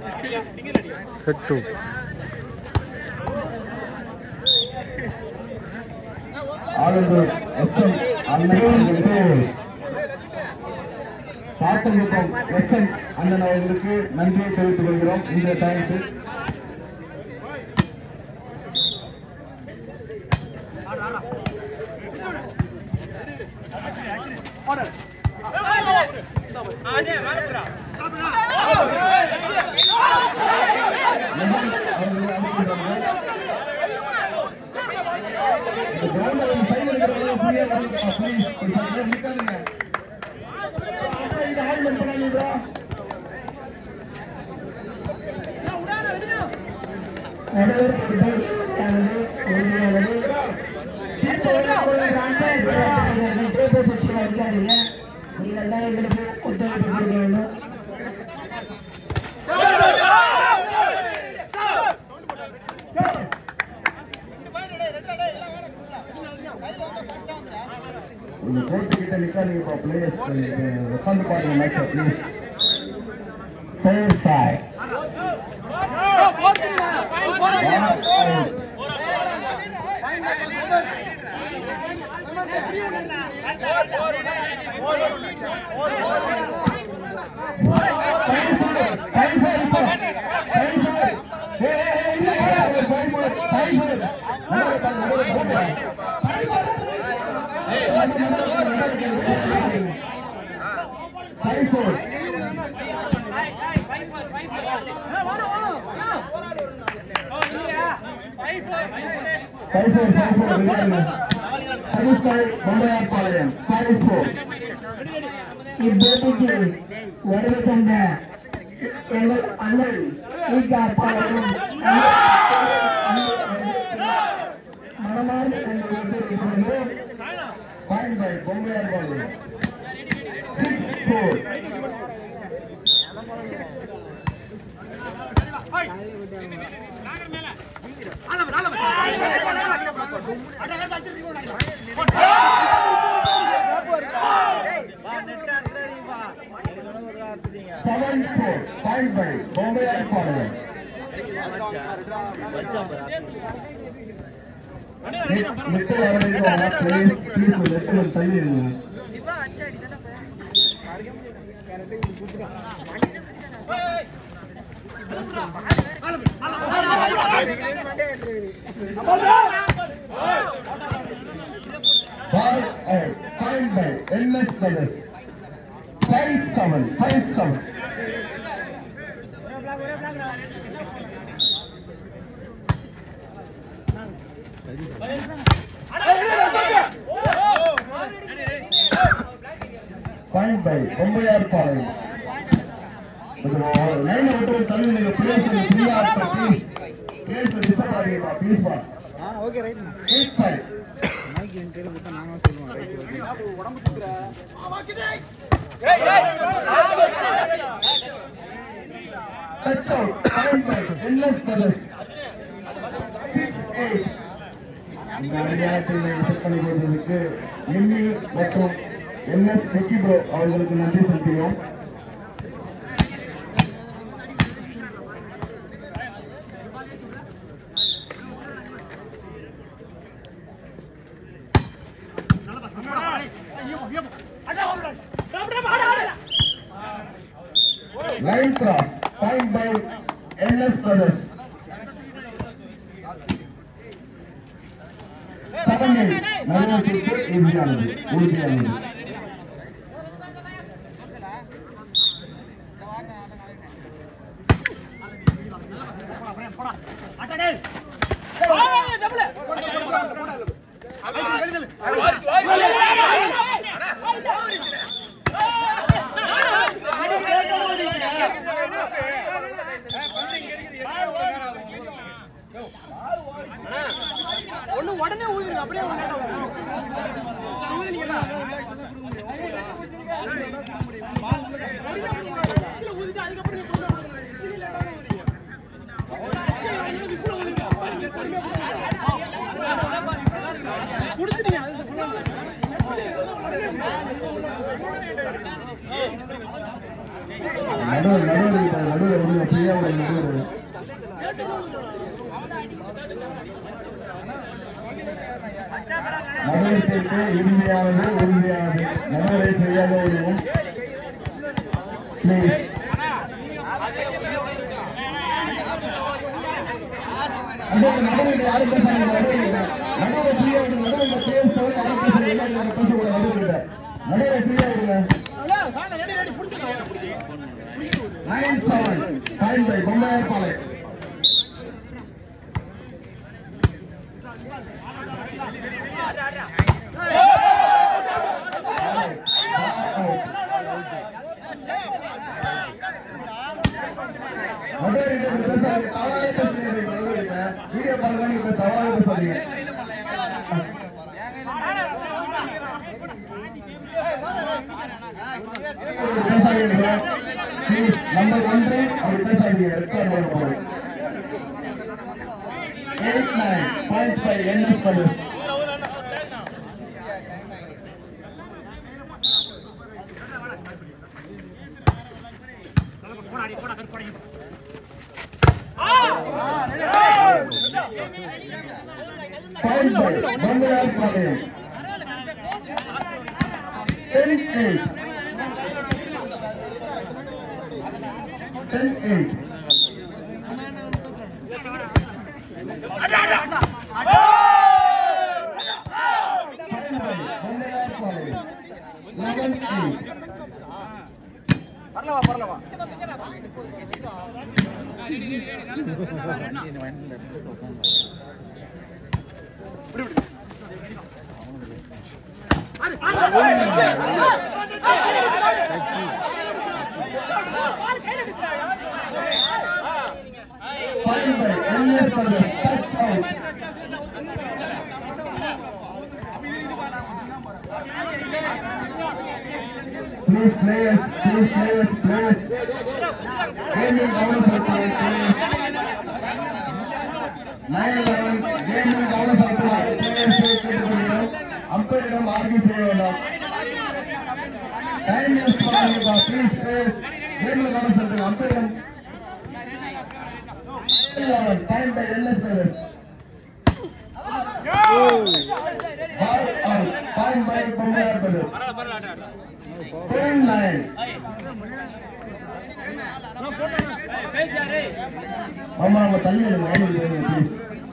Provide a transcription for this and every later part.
Set 2. ஆளுநர் SM அண்ணனுக்கு சாத்தங்குப்பம் SM அண்ணன் அவர்களுக்கு நன்றியை தெரிவித்துக் கொள்கிறோம். இந்த டைமுக்கு இந்த போட்டிக்கிட்ட நிக்காதீங்க பிளேயர்ஸ் உட்காந்து பாருங்க மேட்ச் ப்ளீஸ். ஃபேர் 5-4 இப்போதைக்கு வருகை தந்த எங்கள் அண்ணன் ஈகாப்பாளரும் மனமார்ந்த பொம்மையார் பாலு 6-4 7-4 point by பொம்மையார் பாலு. மிட்டல் அவர்களுக்கு ப்ளீஸ் லெட்டர் தள்ளி ball out point by NS Brothers 5-7 point by Bommaiyar Palayam. Line விட்டு தள்ளி நீங்க பிளேஸ் ஃப்ரீயா இருக்க ப்ளீஸ் பிளேஸ் டிஸ்டர்ப் ஆகிடுவா ப்ளீஸ் வா. ஓகே ரைட் 8-5 மைக் என் பேரு போட்டா நாங்க சொல்லுவோம் ரைட் உடம்பு சுத்துற touch out point by NS Brothers 6-8. இந்த விளையாட்டில் செட் பண்ணி கொடுத்ததுக்கு எம்மி மற்றும் NS விக்கி ப்ரோ அவர்களுக்கு நன்றி செலுத்துகிறோம். Line cross point by NS Brothers 7-8 நடுவருக்கு இறுதியானது உறுதியானது. உடனே ஊதுங்க அப்படியே ஊதிட்டு அதுக்கப்புறம் நடுவர் ஃப்ரீயா நடுவர் நடுவர் சேர்த்து உறுதியானது நடுவரை ஃப்ரீயாக விடுவோம் பிளீஸ். நடுவர் யாரும் பேசாங்க நடுவர் ஃப்ரீயா விடுங்க நடுவர் பிளேஸ் தவிர யாரும் பேசக்கூடாது நடுவரை ஃப்ரீயா விடுங்க 9-7 பாயிண்ட் பை பொம்மையார் பாலை. வீடியோ பாருங்க தவறாக பேசாதீங்க. நம்பர் 1 அவர் பேசாதீங்க. 8-9 point by NS Colors. Point by Bommayarpalayam 10-8 பரலவா Please players. Gaming down circle, please. 9-11 gaming down circle. Players umpire argue seyavanda. Time is fine. Please players gaming down circle. Umpire 11 time by LS players. Ball out. Time by Bombayar players. 10-9. Mama, I'm telling you, please.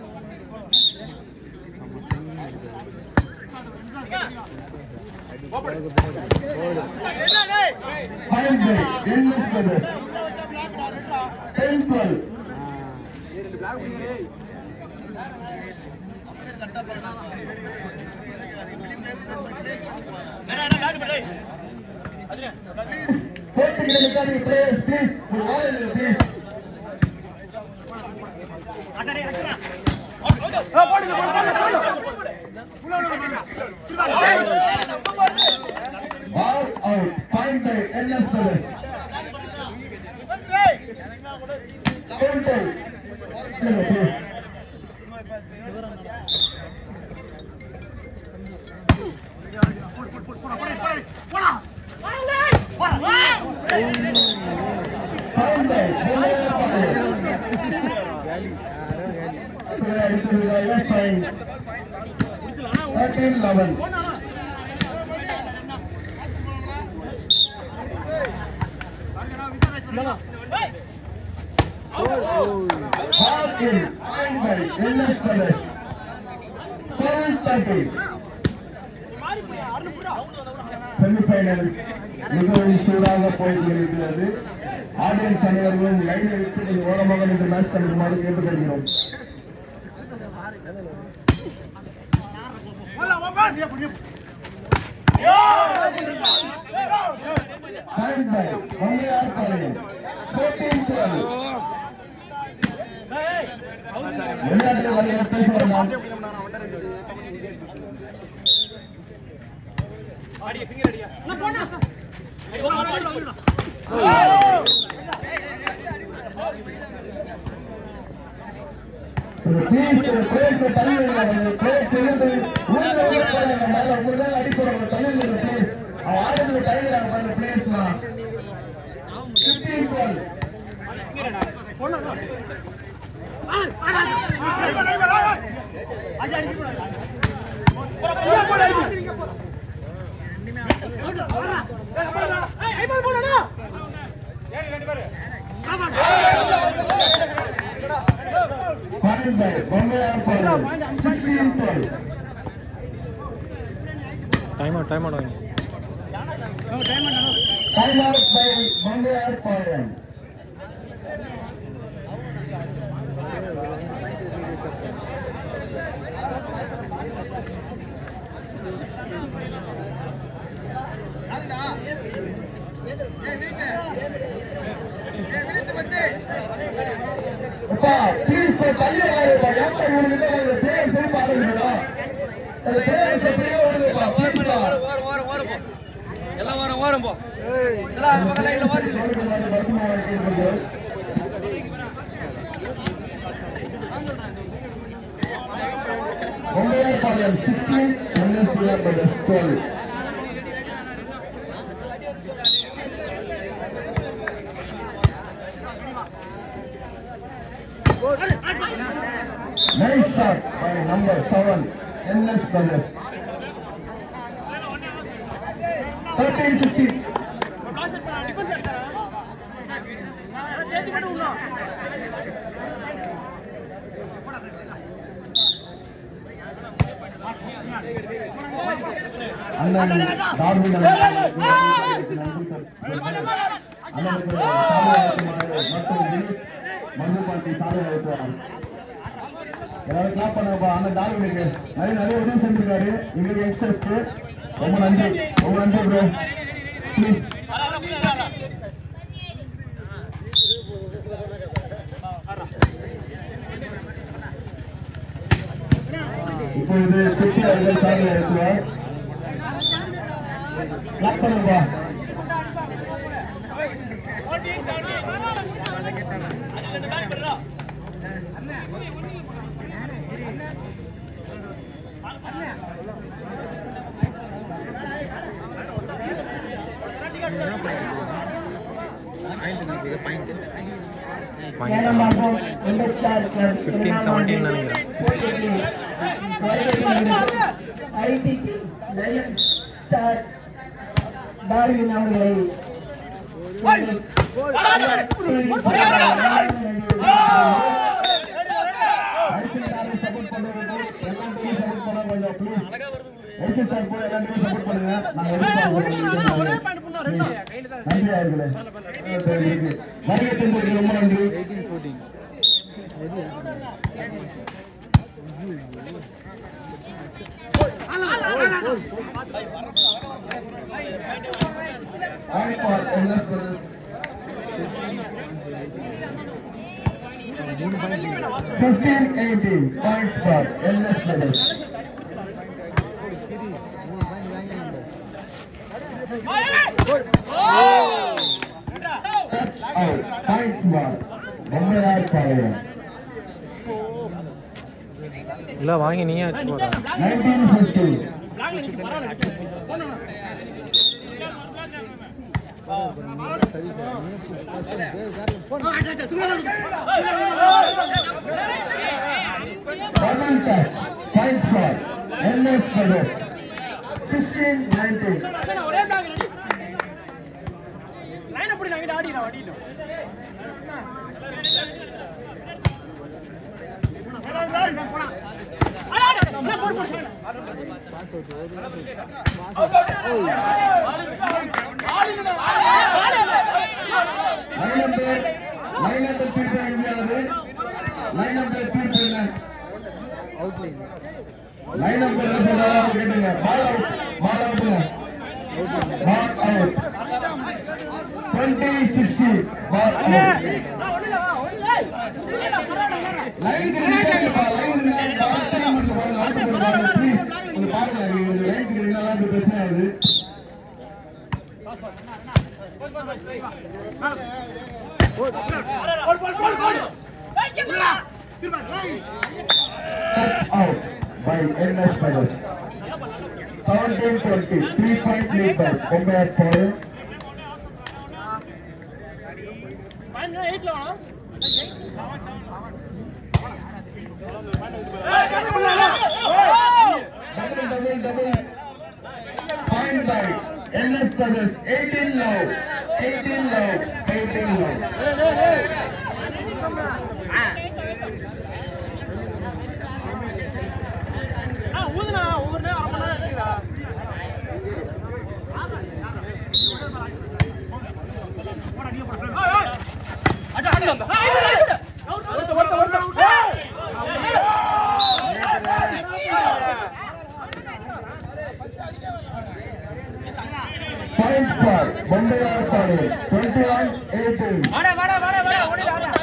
Fine play, NS Brothers. 10-12. Players, please. Please. Ball out. Fine by NS Brothers. 10-12. Please. Fine. 13-11. Ball in. Fine by NS Brothers. 12-13. Semi-finals மிகவும் சூடாக போய்கொண்டிருக்கிறது. Audience அனைவரும் லைனை விட்டு ஓரமாக நின்று match கண்டுமாறு கேட்டுக்கொள்கிறோம். பொம்மையார் பாளையம் 14-12. விளையாட்டு வாரியார் பேச வேண்டாம். Time out. Time out by Mangalar Paran. Please, so Mangalar 16, unless they are by the story. Nice shot by number 7, Endless Brothers. 13-16. அண்ணன் டார்வின் மண்ணுப்பாட்டி சாலை வைப்பார். எல்லாரும் கிளாப் பண்ணுங்கப்பா. அண்ணன் டார்வினுக்கு நிறைய உதவி செஞ்சிருக்காரு எங்களுக்கு யங்ஸ்டர்ஸ்க்கு. ரொம்ப நன்றி ப்ரோ. ப்ளீஸ் இப்பொழுது பெட்டி அவர்கள் சார்பில் இருக்கிறார். கிளாப் பண்ணுங்கப்பா. டார்வின் அவர்களை சப்போர்ட் பண்ணுங்க. சார் போய் எல்லாத்தையும் சப்போர்ட் பண்ணுங்க. நன்றி அவர்களே. வருகை ரொம்ப நன்றி. points for Endless Brothers. Touch out, point for Mangalar Paran. இல்ல வாங்கி நீயே அடிச்சு போடா. 1950. Double touch, points for Endless Brothers. 16-19. line number 3 இந்தியாவது line number 3 outline line number கேட்டுங்க ball out 20-60 ball out line please உங்க பாருங்க லைன் கிரீனால பிரச்சனை ஆகுது. Touch out by Endless Brothers. 17-20, 3-point lead by Mangalar Paran. double point by NS Brothers. 18 love. 18 love. 18 love. Point for Bombayarpadu. 21-18.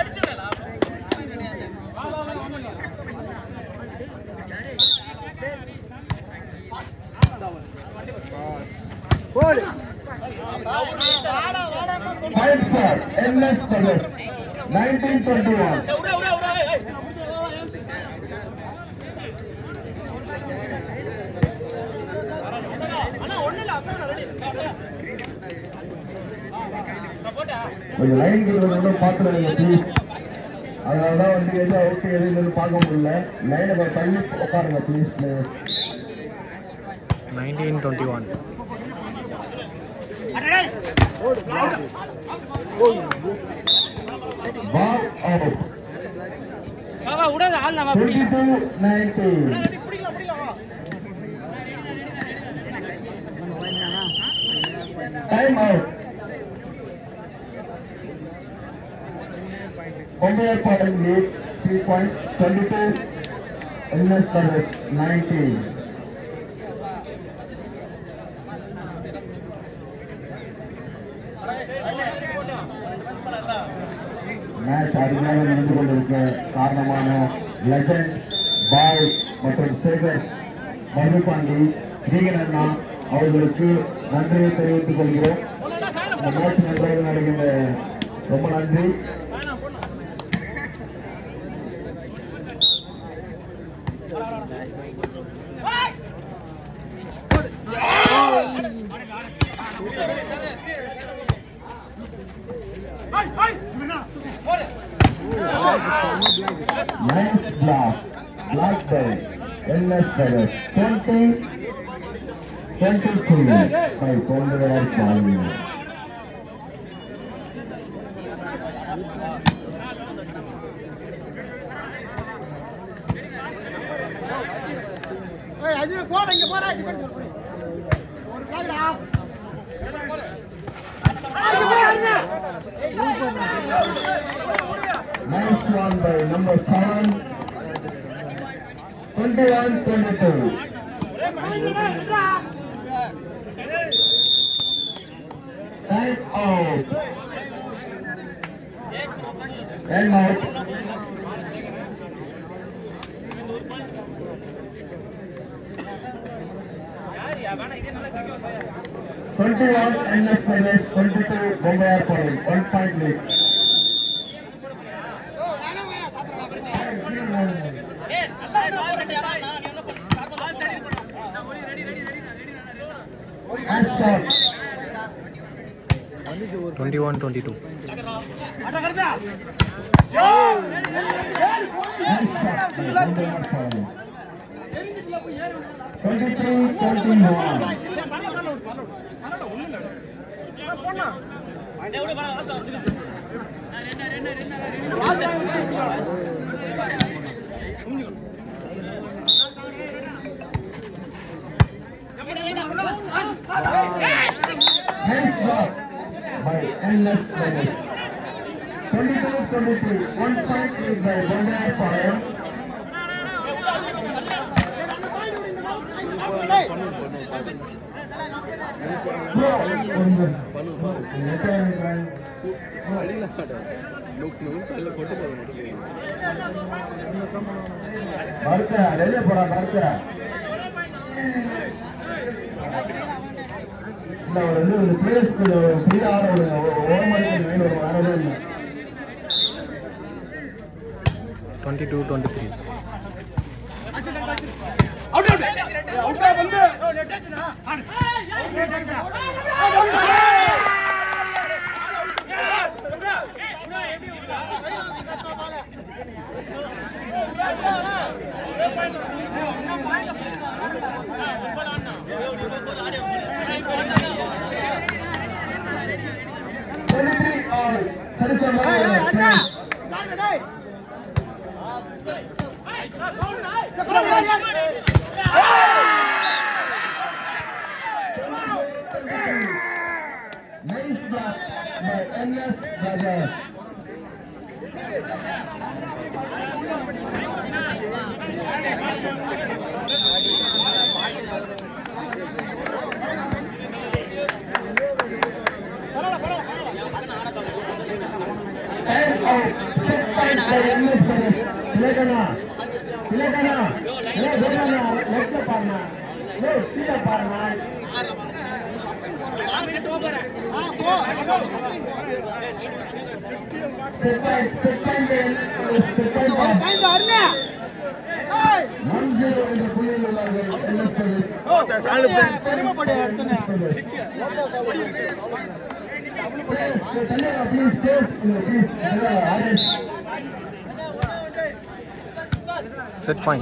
Point for NS Brothers. 19-21. கொஞ்சம் line வந்து பார்த்துருங்க please. அதனால தான் வந்து எது அவுட் எதுன்னு பார்க்க முடியல. லைனை தள்ளி உட்காருங்க please players. 19-21. Ball out. 22-19. Time out. Bombayarpadu lead 3 points. 22. NS Brothers 19. Match அருமையாக நடந்து கொண்டிருக்க காரணமான லெஜண்ட் பாய் மற்றும் சேகர் மருதுபாண்டி நீகன் அண்ணா அவர்களுக்கு நன்றியை தெரிவித்துக் கொள்கிறோம். இந்த மேட்ச் நன்றாக நடக்கின்ற ரொம்ப நன்றி. Nice block by NS Brothers. 20-23 by Bombayarpadu. Nice one by number 7. 21-22. Time out. Time out. NS Brothers, 22 Bombayarpadu. 1 point lead. And shot. 21-22. And shot by Bombayarpadu. 23-21. Nice block by NS Brothers. 22-23. 1 point lead by Bombayarpadu. ஒரு place ஃப்ரீயா ஆடுங்க. ஓரமாடி வேணும் வேற இல்லை. 22-23. Nice block by NS Bajaj. And out, set point by NS Bajaj. Silakan. Let the partner. Let the partner. Set point 1-0 in the Pune NS Bajaj. Set point.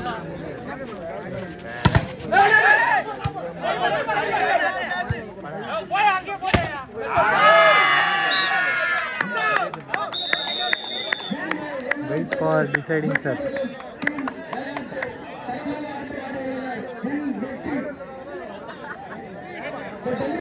Wait for deciding set.